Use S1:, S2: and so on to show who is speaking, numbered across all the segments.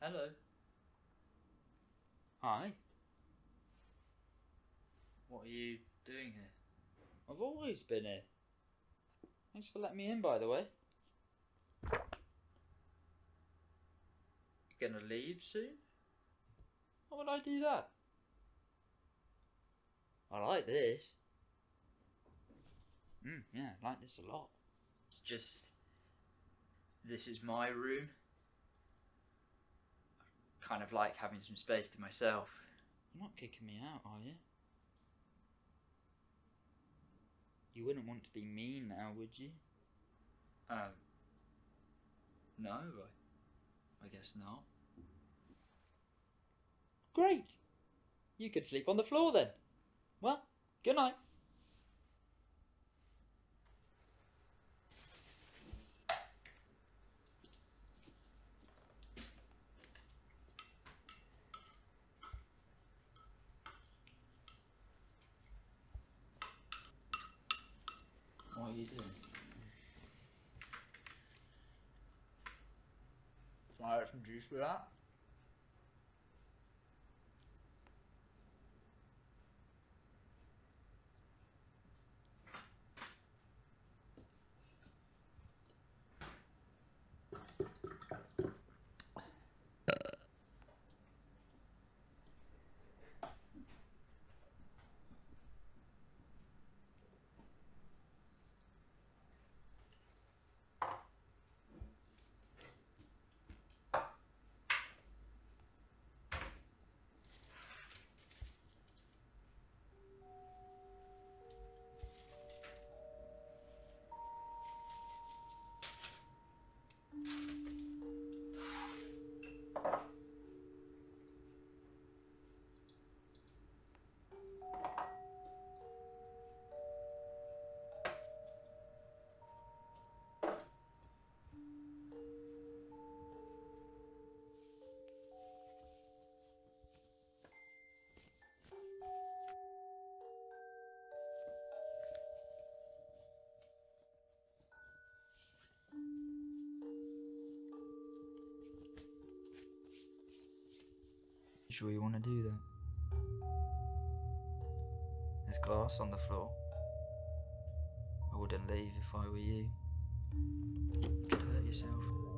S1: Hello.
S2: Hi.
S1: What are you doing here?
S2: I've always been here. Thanks for letting me in, by the way.
S1: You gonna leave soon?
S2: Why would I do that? I like this. Yeah, I like this a lot.
S1: It's just... This is my room. I kind of like having some space to myself.
S2: You're not kicking me out, are you? You wouldn't want to be mean now, would you?
S1: No, I guess not.
S2: Great! You could sleep on the floor then. Well, good night.
S1: What are you doing?
S2: Can I have some juice with that?
S1: You sure you want to do that? There's glass on the floor. I wouldn't leave if I were you. You could hurt yourself.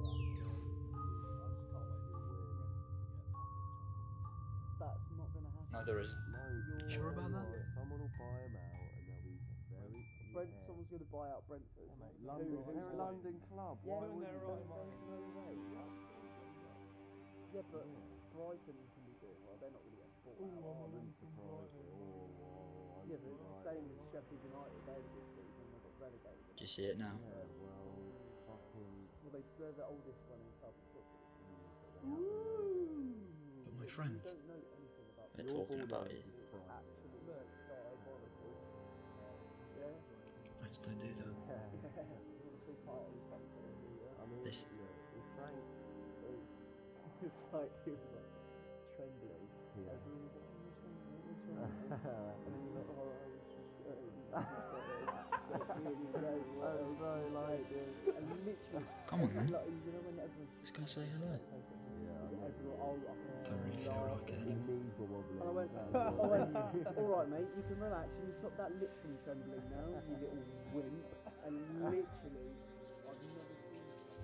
S3: That's not going to happen.
S1: No, there isn't.
S3: No,
S1: Sure about that?
S3: Someone will buy them out and they'll be very... someone's going to buy out Brentford. Yeah, mate, London, they're a London club.
S2: Yeah,
S3: why would
S2: they're
S3: you?
S2: right,
S3: There's no way. Yeah, but Brighton can be doing well. They're not really a bought out. I wouldn't surprise me. Yeah, but it's the same as Sheffield United. They had a good season and they got relegated.
S1: Do you see it now?
S3: Yeah, well, fucking... Well, they're the oldest running club in football.
S1: But my friends,
S3: You don't know anything about
S1: they're talking about you.
S3: Absolute diabolical. Yeah?
S1: Friends don't do that. This.
S3: It's like he was like trembling. Yeah. Everyone was like, what's wrong? And then you're like, oh, I was just really very well. Oh, no, like, and literally,
S1: Come on then.
S3: like, you know when everyone's
S1: Let's go say hello.
S3: yeah, everyone,
S1: Don't really feel like it anymore.
S3: and I went, alright mate, you can relax, you can stop that lip from trembling now, you little wimp. And literally, I've never seen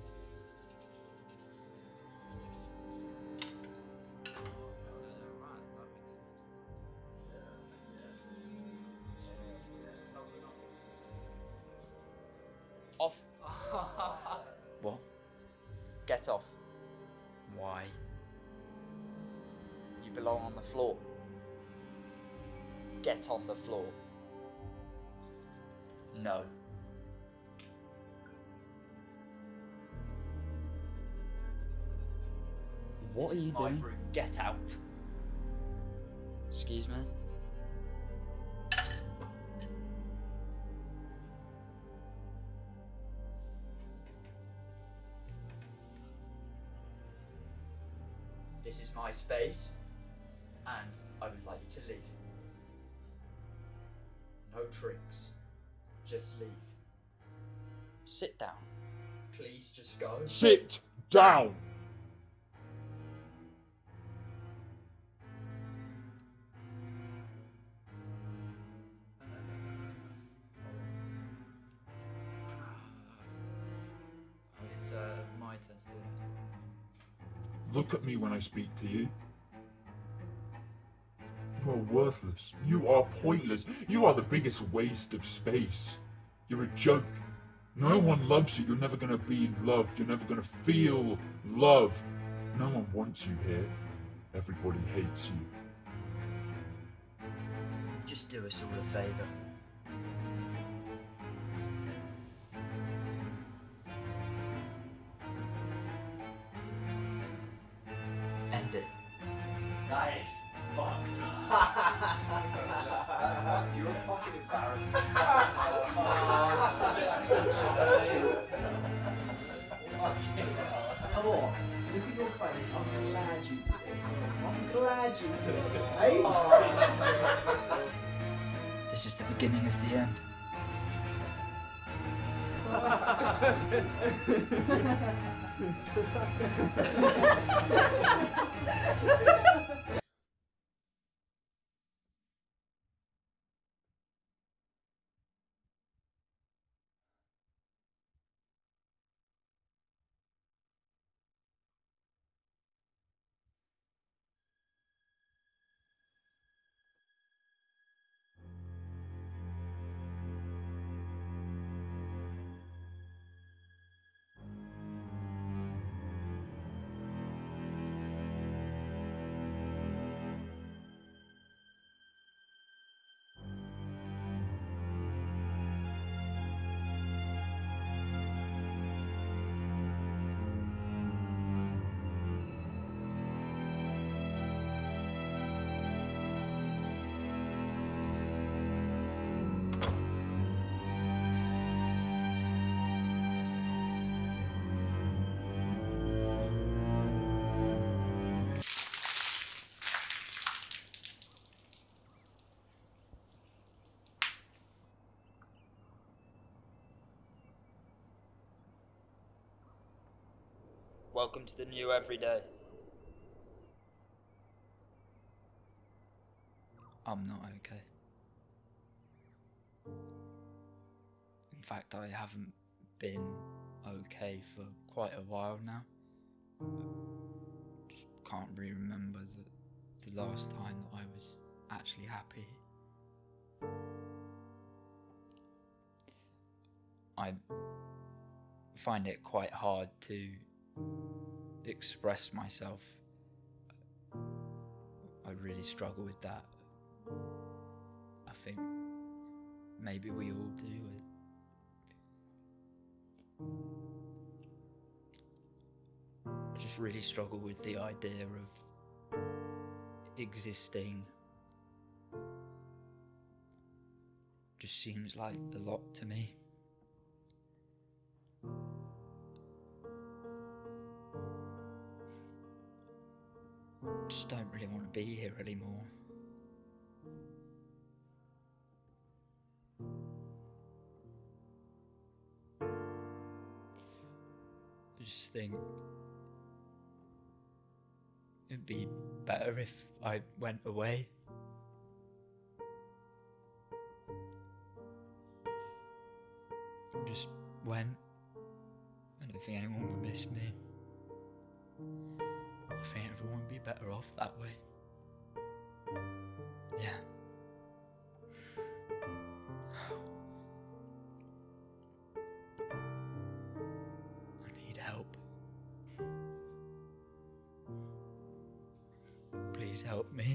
S1: Off. What? Get off. Why? You belong on the floor. Get on the floor. No. What are you doing? Get out. Excuse me? This is my space, and I would like you to leave. No tricks. Just leave. Sit down. Please just go.
S4: Sit down! Look at me when I speak to you. You are worthless. You are pointless. You are the biggest waste of space. You're a joke. No one loves you. You're never going to be loved. You're never going to feel love. No one wants you here. Everybody hates you.
S1: Just do us all a favour. End it.
S2: That is fucked. You're fucking embarrassing. Come on, look at your face. I'm glad you did it. I'm glad you did it. Hey?
S1: This is the beginning of the end. Welcome to the new everyday. I'm not okay. In fact, I haven't been okay for quite a while now. Just can't really remember the last time that I was actually happy. I find it quite hard to express myself. I really struggle with that. I think maybe we all do. I just really struggle with the idea of existing. Just seems like a lot to me. Just don't really want to be here anymore. I just think it'd be better if I went away. Just went. I don't think anyone would miss me. I think everyone would be better off that way. Yeah. I need help. Please help me.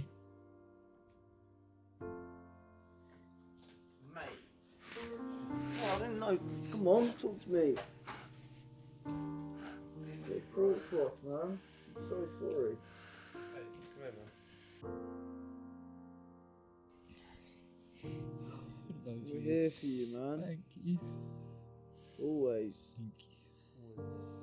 S3: Mate. Oh, I didn't know. Come on, talk to me. Get throat cloth, man. I'm so sorry.
S5: Hey, come here, man.
S3: We're here for you, man.
S1: Thank you.
S3: Always.
S1: Thank you.
S5: Always.